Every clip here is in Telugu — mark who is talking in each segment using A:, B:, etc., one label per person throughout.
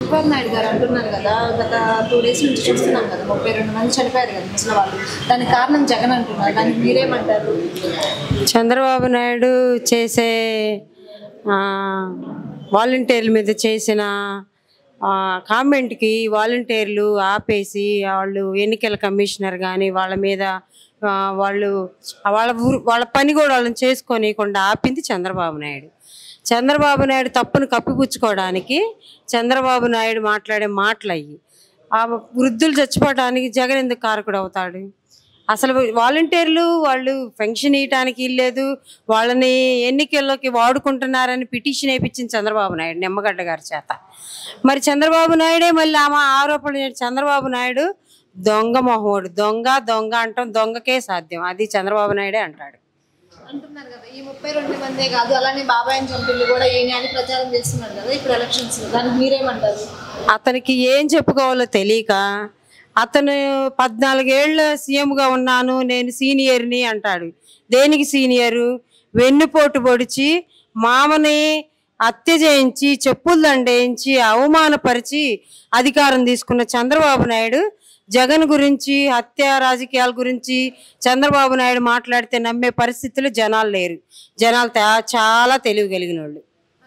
A: చంద్రబాబు నాయుడు గారు అంటున్నారు కదా, గత 2 డేస్ నుంచి చూస్తున్నాం కదా, 32 మంది చనిపోయారు కదా ముసలి వాళ్ళు. దానికి కారణం జగన్ అంటున్నారు. దానికి మీరేమంటారు?
B: చంద్రబాబు నాయుడు చేసే వాలంటీర్ల మీద చేసిన కామెంట్కి వాలంటీర్లు ఆపేసి వాళ్ళు ఎన్నికల కమిషనర్ కానీ వాళ్ళ మీద వాళ్ళు వాళ్ళ పని కూడా వాళ్ళని చేసుకోనీయకుండా ఆపింది చంద్రబాబు నాయుడు. చంద్రబాబు నాయుడు తప్పును కప్పిపుచ్చుకోవడానికి చంద్రబాబు నాయుడు మాట్లాడే మాటలు అయ్యి ఆ వృద్ధులు చచ్చిపోవడానికి జగన్ ఎందుకు కారకుడు అవుతాడు? అసలు వాలంటీర్లు వాళ్ళు పెన్షన్ ఇవ్వటానికి లేదు, వాళ్ళని ఎన్నికల్లోకి వాడుకుంటున్నారని పిటిషన్ వేయించింది చంద్రబాబు నాయుడు నిమ్మగడ్డ గారి చేత. మరి చంద్రబాబు నాయుడే మళ్ళీ ఆమె ఆరోపణలు. చంద్రబాబు నాయుడు దొంగ మొహోడు, దొంగ దొంగ అంటాం దొంగకే సాధ్యం, అది చంద్రబాబు నాయుడే అంటాడు.
A: అంటున్నారు కదా, ఈ 32 మందే కాదు అలానే బాబాయ్ చంపిల్లు కూడా ఏమి అని ప్రచారం చేస్తున్నారు కదా ఇప్పుడు ఎలక్షన్స్ లో. దానికి మీరేమంటారు?
B: అతనికి ఏం చెప్పుకోవాలో తెలియక అతను 14 ఏళ్ళ సీఎంగా ఉన్నాను, నేను సీనియర్ని అంటాడు. దేనికి సీనియరు? వెన్నుపోటు పొడిచి మామని హత్య చేయించి చెప్పులు దండేయించి అవమానపరిచి అధికారం తీసుకున్న చంద్రబాబు నాయుడు జగన్ గురించి హత్య రాజకీయాల గురించి చంద్రబాబు నాయుడు మాట్లాడితే నమ్మే పరిస్థితులు జనాలు లేరు. జనాలు చాలా తెలివి కలిగిన వాళ్ళు.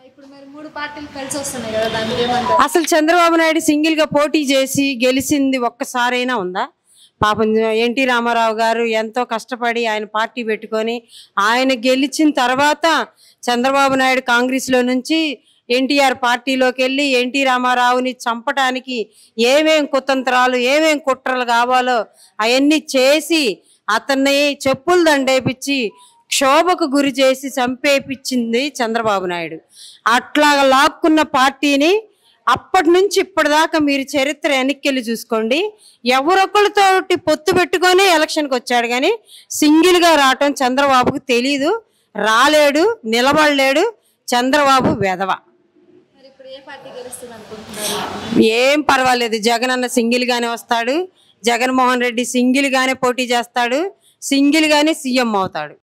B: అసలు చంద్రబాబు నాయుడు సింగిల్గా పోటీ చేసి గెలిచింది ఒక్కసారైనా ఉందా? పాపం ఎన్టీ రామారావు గారు ఎంతో కష్టపడి ఆయన పార్టీ పెట్టుకొని ఆయన గెలిచిన తర్వాత చంద్రబాబు నాయుడు కాంగ్రెస్లో నుంచి ఎన్టీఆర్ పార్టీలోకి వెళ్ళి ఎన్టీ రామారావుని చంపడానికి ఏమేం కుతంత్రాలు ఏమేం కుట్రలు కావాలో అవన్నీ చేసి అతన్ని చెప్పులు దండేపించి క్షోభకు గురి చేసి చంపేపించింది చంద్రబాబు నాయుడు. అట్లా లాక్కున్న పార్టీని అప్పటి నుంచి ఇప్పటిదాకా మీరు చరిత్ర వెనక్కి చూసుకోండి, ఎవరొకరితోటి పొత్తు పెట్టుకొని ఎలక్షన్కి వచ్చాడు కానీ సింగిల్గా రావటం చంద్రబాబుకు తెలీదు, రాలేడు, నిలబడలేడు. చంద్రబాబు వెధవ. ఏం పర్వాలేదు, జగన్ అన్న సింగిల్ గానే వస్తాడు, జగన్మోహన్ రెడ్డి సింగిల్ గానే పోటీ చేస్తాడు, సింగిల్ గానే సీఎం అవుతాడు.